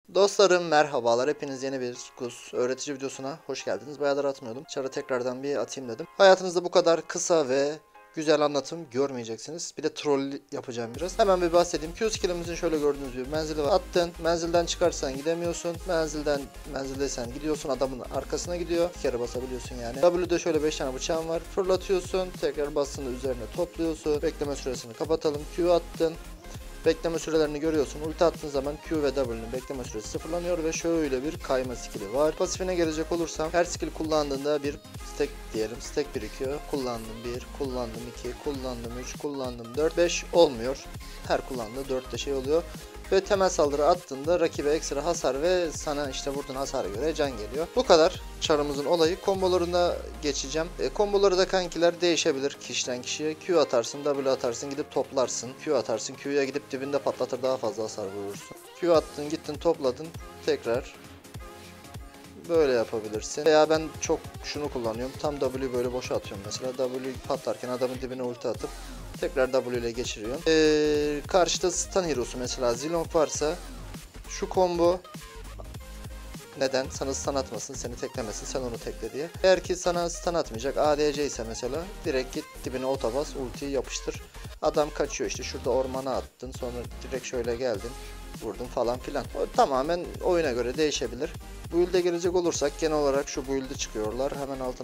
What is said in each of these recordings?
Dostlarım merhabalar, hepiniz yeni bir GUS öğretici videosuna hoş geldiniz. Bayağıdır atmıyordum. Çarı tekrardan bir atayım dedim. Hayatınızda bu kadar kısa ve güzel anlatım görmeyeceksiniz. Bir de troll yapacağım biraz. Hemen bir bahsedeyim. Q skillimizin şöyle gördüğünüz gibi menzili var. Attın. Menzilden çıkarsan gidemiyorsun. Menzildeysen gidiyorsun. Adamın arkasına gidiyor. Bir kere basabiliyorsun yani. W'de şöyle 5 tane bıçağın var. Fırlatıyorsun. Tekrar basını üzerine topluyorsun. Bekleme süresini kapatalım. Q attın. Bekleme sürelerini görüyorsun. Ulti attığın zaman Q ve W'nin bekleme süresi sıfırlanıyor ve şöyle bir kayma skill'i var. Pasifine gelecek olursam her skill kullandığında bir stack diyelim. Stack birikiyor. Kullandım 1, kullandım 2, kullandım 3, kullandım 4, 5 olmuyor. Her kullandığı 4 de şey oluyor. Ve temel saldırı attığında rakibe ekstra hasar ve sana işte vurduğun hasara göre can geliyor. Bu kadar çarımızın olayı. Kombolarına geçeceğim. Komboları da kankiler değişebilir kişiden kişiye. Q atarsın, W atarsın, gidip toplarsın. Q atarsın, Q'ya gidip dibinde patlatır, daha fazla hasar vurursun. Q attın, gittin, topladın, tekrar böyle yapabilirsin. Veya ben çok şunu kullanıyorum. Tam W böyle boşa atıyorum mesela. W patlarken adamın dibine ulti atıp tekrar W ile geçiriyorum. Karşıda stun hero'su mesela Zilong varsa şu combo neden? Sana stun atmasın, seni teklemesin, sen onu tekle diye. Eğer ki sana stun atmayacak ADC ise mesela direkt git dibine ota bas, ultiyi yapıştır. Adam kaçıyor işte, şurada ormana attın, sonra direkt şöyle geldin, vurdun falan filan. O tamamen oyuna göre değişebilir. Build'e gelecek olursak genel olarak şu build'i çıkıyorlar. Hemen altın.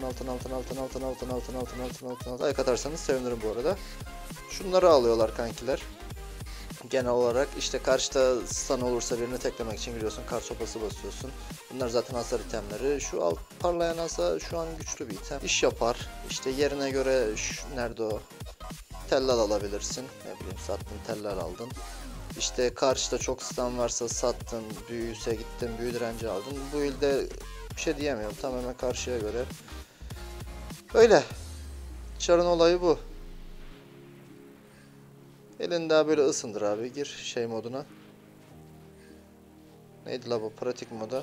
Like atarsanız sevinirim bu arada. Şunları alıyorlar kankiler. Genel olarak işte karşıda stun olursa birini teklemek için giriyorsun, kar sopası basıyorsun. Bunlar zaten hasar itemleri. Şu alt parlayan asa şu an güçlü bir item. İş yapar. İşte yerine göre nerede o? Tellal alabilirsin. Ne bileyim, sattın tellal aldın. İşte karşıda çok stun varsa sattın, büyüse gittin, büyü direnci aldın. Bu ilde bir şey diyemiyorum, tamamen karşıya göre. Öyle. Çarın olayı bu. Elini daha böyle ısındır abi, gir şey moduna. Neydi la bu, pratik moda.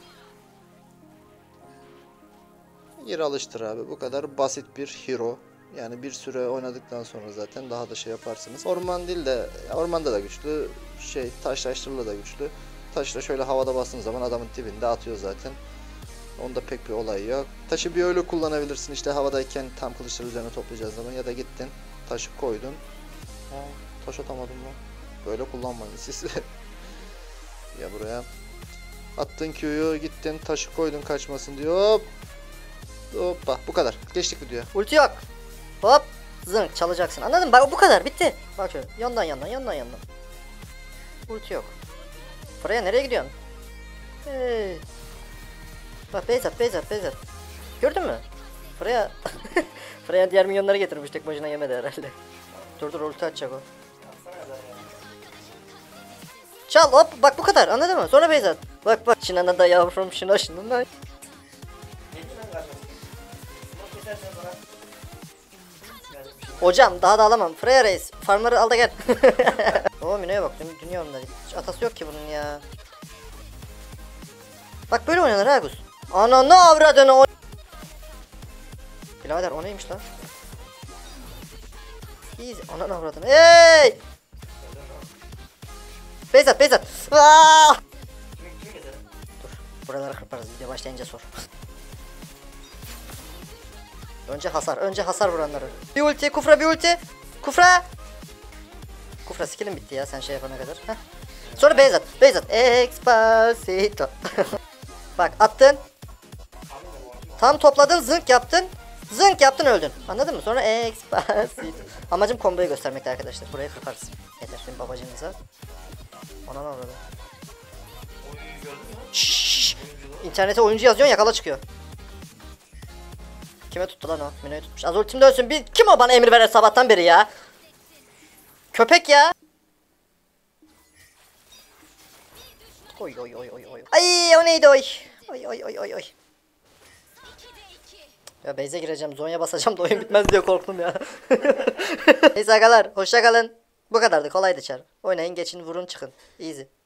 Gir alıştır abi, bu kadar basit bir hero. Yani bir süre oynadıktan sonra zaten daha da şey yaparsınız. Orman değil de, ormanda da güçlü, şey taşlaştırılı da güçlü. Taşla şöyle havada bastığın zaman adamın dibinde atıyor zaten. Onda pek bir olay yok. Taşı bir öyle kullanabilirsin işte, havadayken tam kılıçları üzerine toplayacağız zaman, ya da gittin taşı koydun. Taş atamadım lan. Böyle kullanmayın siz. Ya buraya. Attın Q'yu, gittin taşı koydun kaçmasın diyor. Hop. Hoppa, bu kadar. Geçtik videoya. Ulti yok. Hop. Zınk çalacaksın. Anladın mı? Bak bu kadar. Bitti. Bak şöyle. Yandan. Ulti yok. Buraya nereye gidiyorsun? Hey. Bak Beyzat. Gördün mü? Buraya buraya diğer milyonları getirmiş, tek başına yemedi herhalde. Dur ulti atacak o. Çal hop, bak bu kadar, anladın mı? Sonra Beyzat. Bak şundan da yavrum, şundan. Hocam daha da alamam. Freya Reis, farmları al da gel. Oo Mino'ya bak, dünya onları. Hiç atası yok ki bunun ya. Bak böyle oynanır ha Gus. Ananı avradını o. Birader o neymiş lan? Easy, ananı avradını. Hey! Beyzat. Aa! Dur, buraları kırparız, video başlayınca sor. Önce hasar vuranları. Bir ulti, Kufra bir ulti. Kufra skill'im bitti ya sen şey yapana kadar. Heh. Sonra Beyzat. Expacito. Bak attın. Tam topladın, zınk yaptın öldün. Anladın mı? Sonra Expacito. Amacım komboyu göstermekti arkadaşlar. Buraya kırparız. Yeter benim babacığınıza. Ona ne oldu? Şşş. İnternete oyuncu yazıyorsun, yakala çıkıyor. Kime tuttu lan o? Mino'yu tutmuş. Az ultimde ölsün. Kim o bana emir verir sabahtan beri ya? Köpek ya. Oy. Ay o neydi oy. Oy. Ya base'e gireceğim, zonya basacağım da oyun bitmez diye korktum ya. Neyse agalar, hoşça kalın. Bu kadardı, kolaydı çar. Oynayın, geçin, vurun, çıkın. Easy.